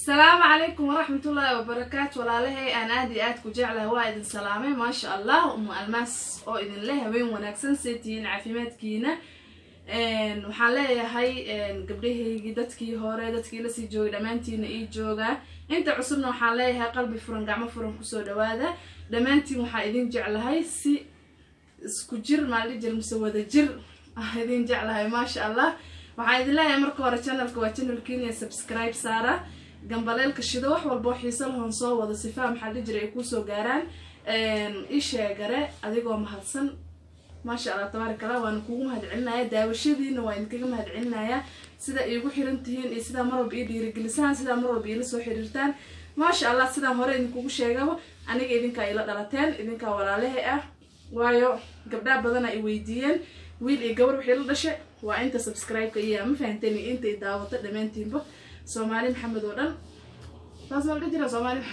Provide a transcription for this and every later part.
السلام عليكم ورحمة الله وبركاته. والله أنا أدي أتكو جعله وايد سلامة ما شاء الله أم الماس أو إذن لها وين وناكسن سيتين عافيمات كينا وحاليا هاي قبليه جدتكي هوريدتكي لسي جوي دمانتين إيه جوجا أنت عصرنا وحاليا قلبي فرن قعمة فرن كسودة وادا دمانتين وحايدين جعله هاي سي سكجر مالي جر مسودة جر هايدين جعله هاي ما شاء الله وحايدين لها مركو ورا channelك وchannel كينيا سبسكرايب سارة جنبالك الشدة وحول بوحيصل هنصو وذا صفاء محل جري كوسو جاران إيش جرى أديكوا مهتسن ما شاء الله تبارك الله وأنكم هدعنا داوشدين وإنكم هدعنا يا سيدا يجو حرنتين سيدا مرة بإيدي رجلسان سيدا مرة بيلسو حريرتان ما شاء الله سيدا مرة إنكم شجعوا أنا إذن كايلا دلتين إذن كولا له وايو قبل بدنا يويدين ويل يجور وحيل دشة وأنت سبسكرايب كيا ما فهمتني أنت دعوت دمين تيمبو سومالي محمد ودن لازم نقدر سومالي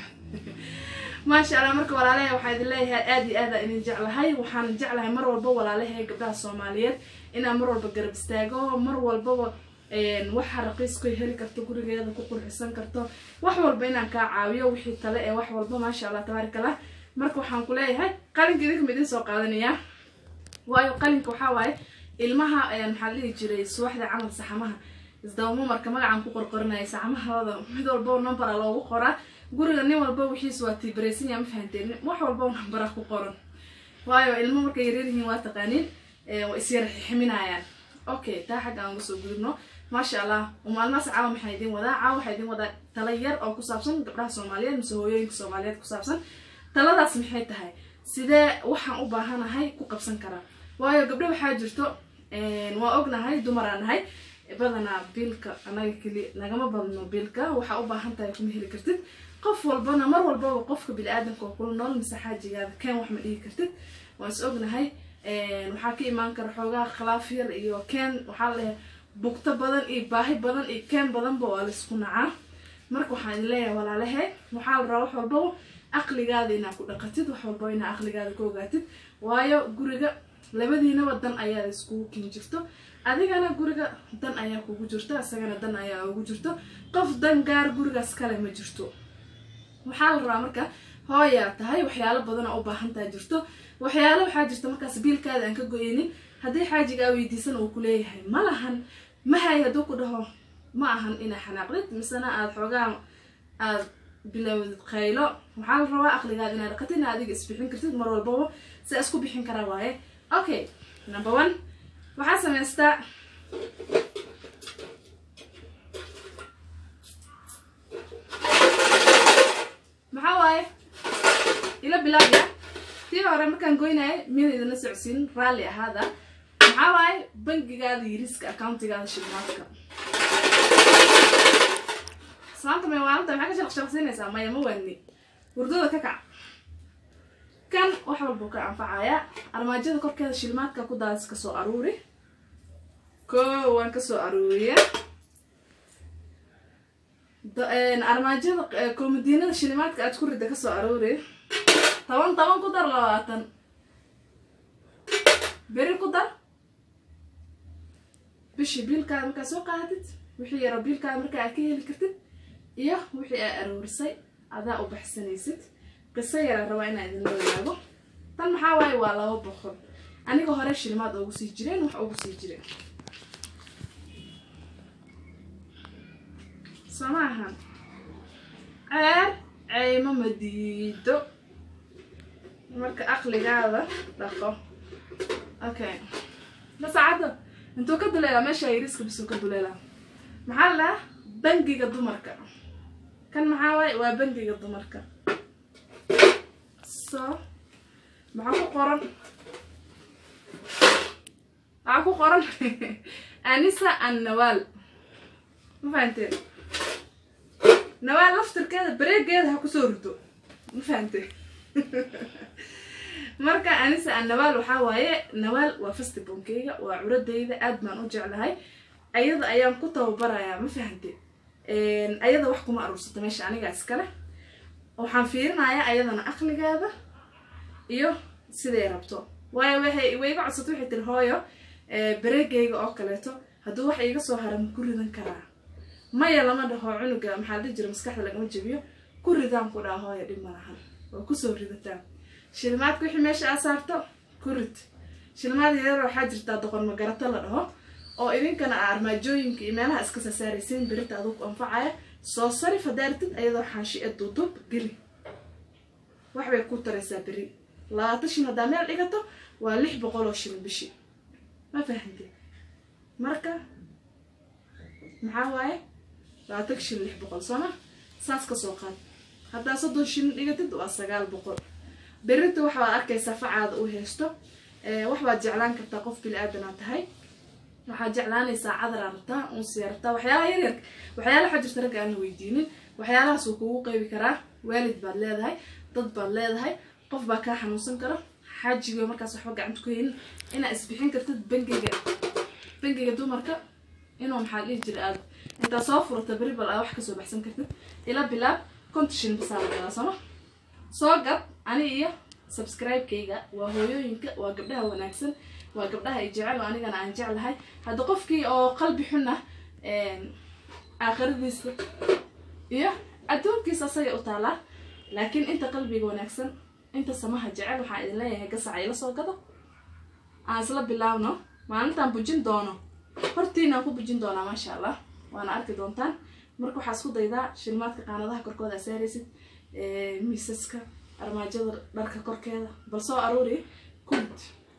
ما شاء الله مركب ولا عليه وحيد الله آدي إن جعلها وحن جعلها مرة والبو ولا عليه قبلها الصوماليات إن مرة بقرب استاجو مرة والبو وح رقيس كي هلك تقول جيدا كقول حسن كرتو وحول بينا كعاوية وحي تلاقي وحول بو ما شاء الله تبارك الله مركب حنقولها هاي قالن كذا مدين سوق قادنيا وايو قالن كحواي المها محلي جريس واحدة عمل سحمها isdawmo marka magacan ku qorqornaysa amahooda mid walba number loogu qora guriga nin walba wixiis waa tibreesin ma fahanteen wax walba number ku qoran waayo ilmo markay yareeyeen waa taqaanin oo isir ximinayaan okay taa xaga aan soo gudubno ma sha Allah umaalmaas caawa maxay idin wada talayar oo ku saabsan gabdhaha Soomaaliyeed mise hooyooyinka Soomaaliyeed ku saabsan taladaas maxay tahay sidee waxaan u baahanahay ku qabsan karaa waayo gabdho waxa jirto waa ognahay dumaranahay بدنا بيلك أنا كلي نجمع بدنا بيلك وحأوبا حتى يكون هلي كرتد قف والبنا مر والبا وقف بالآدم كوكل نال مساحات جياد كان وحمد إيه كرتد وأسأقنا هاي وحكي ما نكر حوجا خلافير إيوه كان وحاله بكتب بدن إيه باهي بدن إيه كان بدن بوالس كناعة مركو حان لا ولا عليه وحال روح والبا أقل جاد إنك قتد وحول بينا أقل جاد كوجاتد ويا جورجا labadiina wadan ayaa isku kinjirto adigana guriga dan ayaa kugu jirto asagana dan ayaa ugu jirto qof dan gaar gurigaas kale ma jirto waxa la rabaa marka hooya tahay waxyaalo badan oo u baahan tahay jirto waxyaalo waxa jirto markaas biilkaada aan ka go'eynin hadii xaajiga weydiisan oo ku leeyahay malahan ma hayado ku dhaho ma ahan ina xanaaqlid misana aad xogaa aad bilowd qaylo waxa la rabaa aqligaada inaad qatina adiga isbixin kartid mar walba si isku bixin kara waaye okay number 1 waxa sameeysta maxaway ila bilaabya tii hore markaan goynay meel idin la socodsiin raali ahada maxaway bangigaada risk accountigaada shilmaadka saanta ma waalanta waxa ka shaqaysanaysaa ma yama wani wurdada ka kac كان وحول بوكا عنفعايا أرماجيدا كوركيدا شلماتكا كوداس كسو أروري وان كسو أروري أرماجيدا كومدينة شلماتكا أتكوري دا كسو أروري طوان كودار لواتن بيري كودار بشي بيلكا مركا سو قادت وحي يرى بيلكا مركا أكيه لكرتد إيه وحي أرورسي أدا وبحسنيست قصة يا روينا إذن لو يلاقو طن محاواي ولا بخور أنا كهرش الماء أو سيجرين وح أو سيجرين سماها عي ما مديدو مرك أخلي هذا دقة أوكي بس عادة أنتوا كدوا ليلا ماشي يريسك بس كدوا ليلا محله بنجي قدو مركا كان محاواي وبنجي قدو مركا معكو قرن أنسة النوال ما فهمتي نوال لفتر كده بريك كده هكو صورته ما فهمتي مركا أنسة النوال وحاواي نوال وفست بونكيغا وعرديدا أدمان أرجع لهاي أيضا أيام كنت وبرايا ما فهمتي أيضا وحكو ما أروسة ماشي أنا قاعد اسكاله waxaan fiirinayaa ayadana aqligeeda iyo sidee rabto way iga codsato wixii tir hooyo bareegayga oo kaleeto haduu wax iga soo haran ku ridan karaa maya lama dhaho cunuga maxaa la jira maskaxda lagama jabiyo ku ridaan ku dhaho ya dhib malahan oo ku soo ridataan shilmaadku wixii meesha aad saarto ku rid shilmaad yar waxaa jirta doqon ma garata la dhaho oo idinkana armaajooyinka iyo meelaha iska saaraysiin birta aad ku anfacaya soo sarif hadaartid ayadoo xaashi duudub geli wax bay ku taraysaa biri 20 hadaa meel dhigato waa 600 oo shilin bishi ma fahanteen marka maxaa waaye 20 shilin 600 sano saas ka soo qaad hadaa 30 shilin dhigatid waa 900 birta waxa aad arkaysaa facaad u heesto wax baad jeclaan kartaa qof bil aadan tahay waxaa jeclaanaysaa cadar artaa oo siyaarta waxyaalaha yar waxyaalaha xajirta rag aan weydiinin waxyaalahaas uu kugu qaybi karaa waalid baad leedahay dad baad leedahay qof baa ka xanuunsan kara xajiga markaas waxba gacanta ku heynin ina isbixin kartid bangiga dumarka inuu maxaa dhihi jiray aad inta soo furata bari bal wax ka soo baxsan kartid ila bilaab condition bisaala sama soo gab ani iyo subscribe-kayga waa hooyooyinka waa gabdhaha wanaagsan waa gabdhaha ay jecel anigana aan jeclahay hada qofkii oo qalbi xuna aakhiradiisa iyo adduunkiisa asaga u taala laakiin inta qalbiga wanaagsan inta samaha jecel waxa idin leeyahay gasac ila soo gado aan isla bilaawno maalintan bujin doono hortiina ku bujin doona ma sha Allah waana arki doontaan marka waxa isku daydaa shilmaadka qaanadaha korkooda saaraysid miisaska armaajada dharka korkeeda bal soo aruuri kud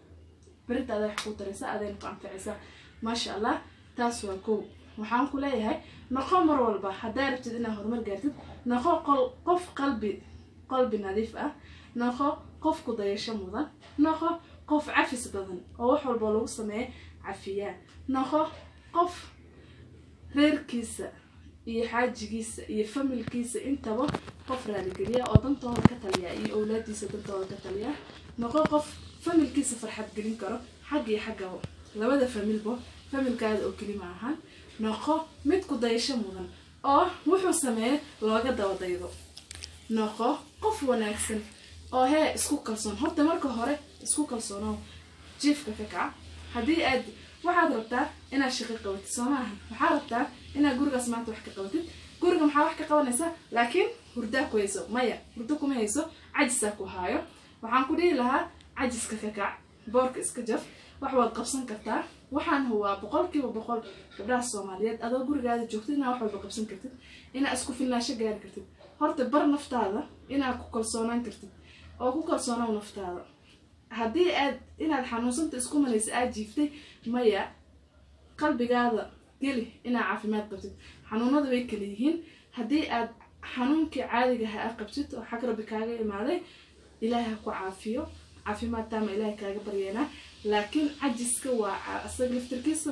بريت هذا يحكوا ترسا هذا ينفع فعسا ما شاء الله تاسوا كو وحان كلها نخو مر والبا حدا ربتدنا هرمر قالت نخو قف قلبي نظيف نخو قف قضيش مضان نخو قف عفس بدن او wax walba lagu sameeyo cafiya نخو قف reer kiisa iyo xaajigiisa iyo familkiisa intaba qof raali galiya oo dantooda ka taliya iyo awlaadiisa dantooda ka taliya نخو قف familkiisa farxad gelin karo xaq iyo xaq labada familkaada oo kali maahan noqo mid ku dayasho mudan oo wuxuu sameeyay looga dawadaydo noqo qof wanaagsan oo isku kalsoon horta marka hore isku kalsoono jiifka ka kac hadii aad waxaad rabtaa inaad shaqo qabatid Soomaaliya waxaad rabtaa inaad gurigaas maanta wax ka qabatid guriga maxaa wax ka qabanaysaa laakiin hurda ku hayso maya hurda kuma hayso cajisa ku haayo waxaan ku dhihi lahaa عجزك ككع بورك إسكجف وحوال قبسن كرتا وحان هو بقول قبلها الصوماليات أدو قرق هذا جوكتنا وحوال بقبسن كرتد إنا أسكو في الناشا قاعد كرتد هورت بر نفط هذا إنا كوكل صونان كرتد أو كوكل صونا ونفط هذا هدي أد إنا الحنوسن تسكو من إساء جيفتي ميا قلبي هذا قلي إنا عافيمات قبتد حنونا ذا بيكليهين هدي أد حنونك عادي جها قبتد وحكر بكاغي مالي إلهي كو عافيو عافيمات تام إلهي كاغا بريانا لكن عجزك وأصدق لفتركيس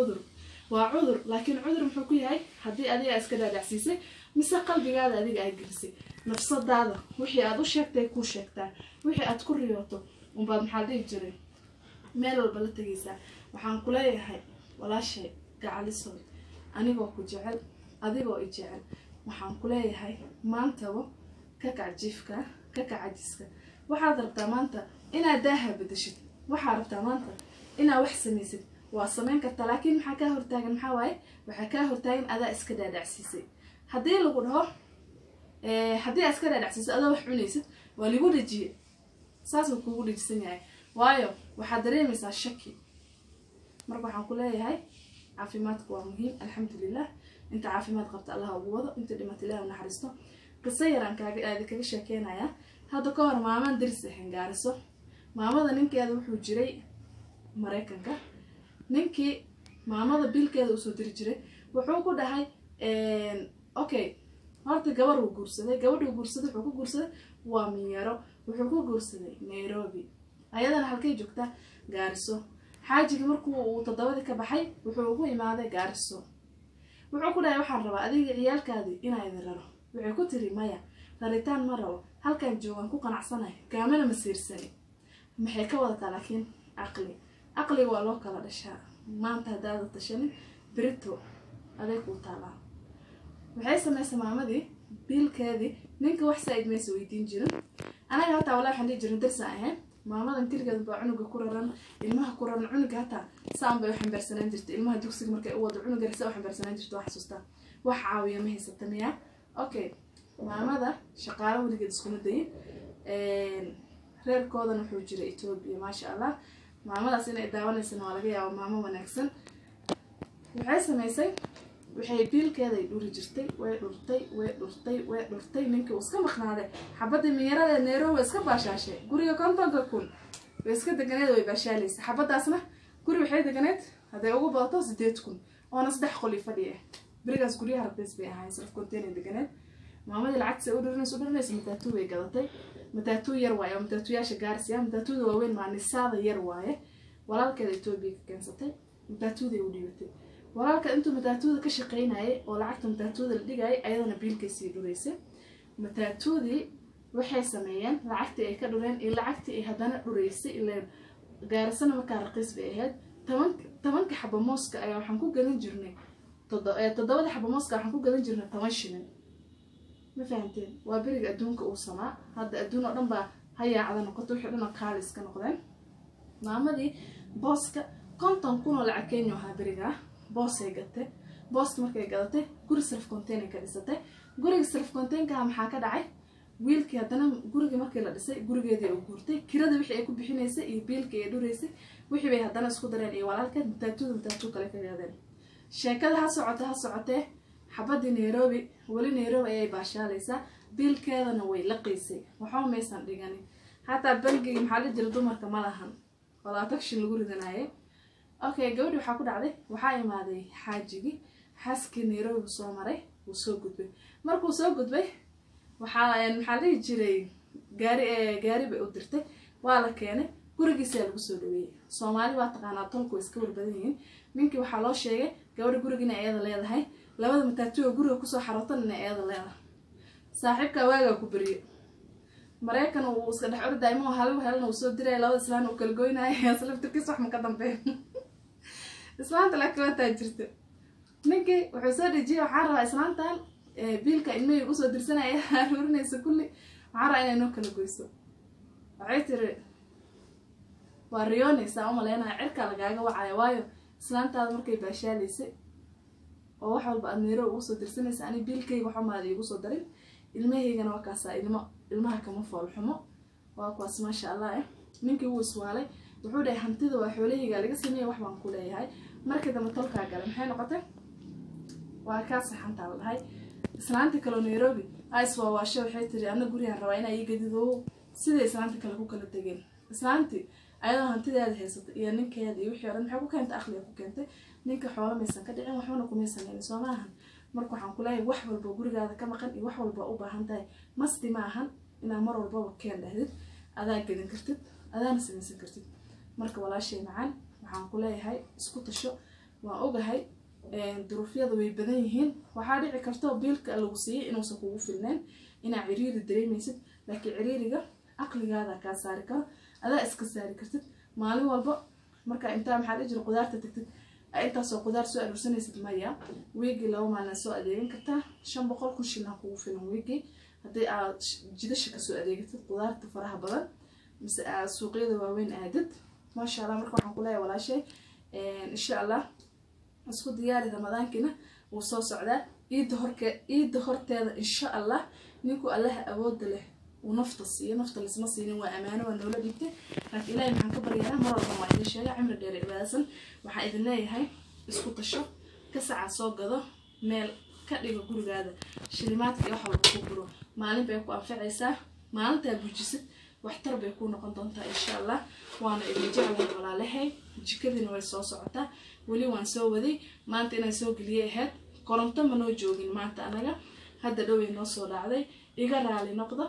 وعذر لكن عذر محكو ياهي هدي أدي أسكدا دعسيسي مسا قلبي هذا أدي أي جلسي نفس هذا وحي أدو شاكتا يكون شاكتا وحي أتكون ريوتو وبعد محادي يجري ميلو البلتقيسا وحان كلا ياهي ولا شيء قاعالي صوت أنيقو كو جعل أديقو إجعل وحان كلا ياهي ما انتو كاكا جيفكا كاكا عجزكا waxaad rabtaa maanta inaad daaha bedeshid waxaad rabtaa maanta inaad wax samaysid waa sameyn kartaa laakiin maxaa ka hortaagan maxaa waaye waxa ka hortaagan adaa iska dhaadhacsiisay hadii lagu dhaho hadii iska dhaadhacsiisay adaa wax cunaysid waa lagu dhajiye saas uu kugu dhajisan yahay waayo waxaad dareemaysaa shaki marka waxaan ku leeyahay caafimaadku waa muhiim alxamdulillah inta caafimaad qabta Allah ugu wado inta dhimatay Ilaahay naxariisto qisa yaraan kaga sheekeynaya هذا كور ماما درس هنجارسو ماما ذا نينكي هذا وحو جري مريكانكا نينكي ماما ذا بيل كذا وسو دري وحو كده هاي اوكي هارت جبر وجورسده حكو جورسده واميرو وحكو جورسده نيروبي أيضا حكي جوكتا جارسو حاجة مركو وتضوّد كبحي وحكو إمادة جارسو وحكو ده يوحنا ربع أدي عيال كذي إنا يذرره وحكو تري مايا ثالثان مرة halkan joogan ku qanacsanahay kaamana masiirsan maxay ka wadataa laakiin aqli waa loo kala dhashaa maanta hadaad tashan بريتو هذاك وطالع وحيس ما يسمع ماذي بالكذي نك وحسايد ما يسوي تنجرن أنا هتا ولا حندي جرن درس عين ما ماذا نتيجة بعنق كورن المها كورن عنق هتا سام بيحن برسنين درت المها دوكسك مركي أود عنق رسوا حن برسنين درت واحد سوستا wax caawiya ma haysata miya okay maamada shaqaale weligeed iskuma dayin reerkoodana wuxuu jiray Ethiopia maasha Allah maamadaas inay daawanaysan waa laga yaabaa maamo wanaagsan waxay samaysay waxay biilkeeda ay dhuri jirtay way dhurtay ninkii uu iska maqnaaday xabada meerada Nairobi iska baashaashay guriga kontonka kun way iska deganeed way baashaalaysa xabadaasna guri waxay deganeed haday ugu badato 8 kun oo 3 qol fadhiye barigaas guriga harbeys bay ahayn sarf container deganeed maamada lacagta u dhurinaysa matatu way gadatay matatu yar waaye matatu yaasha gaarsiya matatu waaweyn ma nisaada yar waaye walaalkeeda Ethiopia ka keensatay matatuda u dhibatay walaalka intuu matatuda ka shaqeynayay oo lacagta matatuda la dhigay ayadana biilkiisii dhureysay matatuudii waxay sameeyeen lacagtii ay ka dhureen iyo lacagtii ay hadana dhureysay ilaa gaarsana markaa raqiis bay ahayd 10 xabo mooska ayaa waxaan ku gadan jirnay 7 xabo mooska waxaan ku gadan jirnay 10 shilin ma fahanteen waa bariga adduunka uu samaa hadda adduun oo dhan baa hayaacada noqoto wixii dhan kaalis ka noqdeen maamadii booska konton kun oo lacag Kenya waxa bariga boos ay gatay booska markay gadatay guri self container ka dhisatay guriga self container ka maxaa ka dhacay wiilkii hadana guriga markii la dhisay gurigeedii uu guurtay kirada wixii ay ku bixinaysay iyo biilkii ay dhureysay wixii bay hadana isku dareen iyo walaalkeed matatu kale ka gaadeen sheekada ha socotee xabadii Nairobi wali Nairobi ayay baashaalaysa biilkeedana way la qiisay waxa meesan dhigani hata bangiga maxaa la jira dumarka ma lahan wala takshin lagu ridanaayay okay gabadhi waxa ku dhacday waxa imaaday xaaskii Nairobi soo maray uu soo gudbay markuu soo gudbay waxa la jiray gaari bay u dirtay waa la keenay gurigiisa lagu soo dhaweeyay Soomaali waa taqaanaa tolku iska warbadan yihiin ninkii waxa loo sheegay gabadha gurigiina ayada leedahay labada matatu guriga ku soo xarootan ayada leedahay saaxiibka waaga ku bariyo Mareykan uu iska dhex orday ma halna uu soo diray labada islaan oo kala goynay asalaftirkiis wax ma ka dambeeyay islaanta la kawata jirtay ninkii wuxuu soo dhijiyay waxa rabaa islaantan biilka inay u soo dirsanay aruurinaysa kulli waxa rabaa inay noo kala goyso waxay tiri waa riyonaysa oo maleena cirka lagaaga wacay waayo islaantaada markay baashaalaysa oo wax walba aneero u soo dirsanaysa ani biilkayga waxa ma igu soo darin ilmaheygana waa kaasa ilmaha kama foolxumo waa kuwaas ma sha Allah ninkii uu iswaalay wuxuu dhahay hantida waa xoolahayga laga sameeyay wax baan ku leeyahay markii dambe tolka galay maxay noqotay waa ka saxanta walahay islaanta kale Nairobi waa waasho waxay tiri ana guriga rabaa inay iga dido sida islaanta kale ku kala tageen islaanti ayada hantideeda haysatay iyo ninkeeda iyo wixii oran maxay ku keentay aqliga ku keentay ninka xoolo maysan ka dhicin waxna ku meesaneen Soomaaliya marka waxaan ku leeyahay wax walba gurigaada ka maqan iyo wax walba u baahan tahay masti maahan ina mar walba keen dhahdid adaa gelin kartid adaana samaysan kartid marka walaashay macaan waxaan ku leeyahay isku tasho waa ogahay duruufyada way badan yihiin waxa dhici karto biilka lagu siiyay inuu san kugu filnaan ina ciriiri dareemaysid laakiin ciriiriga aqligaada ka saari karo adaa iska saari kartid maalin walba marka inta maxaa la jiro qudaarta tagtid inta soo qudaar soo aruursanaysid maya weegi laba maalin soo adeegan kartaa 500 kun shilin kugu filan weegi hadii aad jidasha ka soo adeegatid qudaarta faraha badan mise suuqyada waaweyn aadid ma sha Allah marka waxaan ku leeyahay walaashay insha Allah isku diyaari ramadaankiina uu soo socdaa iid horteeda insha Allah ninku Allah awood leh ونفط الصين نفط الاسم الصيني وأمانة والنولة ديبتي لكن إلهي محن كبر يانا مرة ما يدي الشارع عمر دير إباسا وحايد الله هاي اسكوت الشب كسعة صوق هذا ميل كألي بقول هذا شلمات يحول بكبره معلم بيكون أنفع عيسى معلم تابوجسد واحتر بيكون قنطنتا إن شاء الله وأنا إذا جعلها ولا لحي جكذي نوي صوص عتا ولي وانسوي ذي ما أنت أنا سوق لي هاد قرنت منو جوجين ما أنت أنا هذا دوي نص ولا عادي يقرأ على نقطة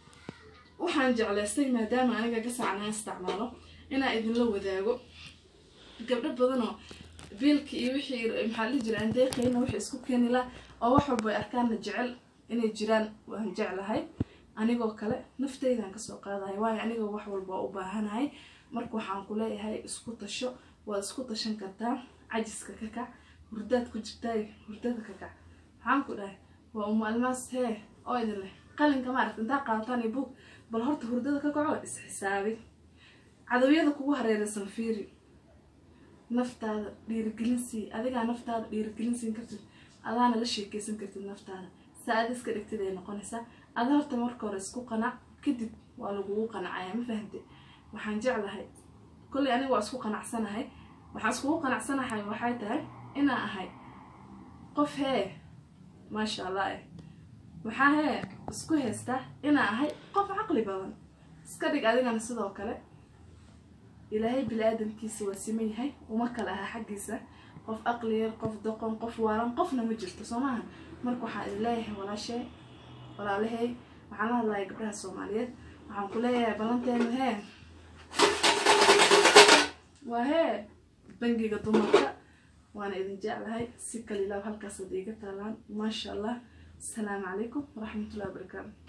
waxaan jeclaystay maadaama aniga ka saacnaa isticmaalo inaa idin la wadaago gabdho badan oo biilka iyo wixii maxaa la jiraan deeqayna wixii isku keeni la oo wax walba arkaan jecel inay jiraan waan jeclahay anigoo kale naftaydan ka soo qaadahay waayo aniga wax walba u baahanahay marka waxaan ku leeyahay isku tasho waa isku tashan kartaa cajiska ka kac hurdaad ku jirtay hurdada ka kac waxaan ku dhahay waa almaas oo idin leh qalinka ma aragtay inta qaatan iyo book bal horta hurdada ka kaco is xisaabi cadawiyada kugu hareeraysan fiiri naftaada dhiirigelinsi adiga naftaada dhiirigelinsi kartid adaana la sheekeysan kartid naftaada saad iska dhigtid ay noqonaysaa ada horta marka hore isku qanac kadib waa lagu qanacaya ma fahamtay waxaan jeclahay kulli aniga waa isku qanacsanahay waxaan isku qanacsanahay waxay tahay inaan ahay qof ma sha Allah waxaa isku heesta inaan ahay qof caqli badan iska dhig adigana sidoo kale ilaahay bini'aadamkiisa waa simeeyahay uma kala aha xaqiisa qof aqli yar qof doqon qof waalan qofna ma jirto Soomaaliya marka waxa ilaahay walaalahay waxaan la hadlayaa gabdhaha Soomaaliyeed waxaan ku leeyahay balanteena waa bangiga dumarka وانا إذن جاء لهاي سكة لله وهالكاسة ديقة تالان ما شاء الله السلام عليكم ورحمة الله وبركاته.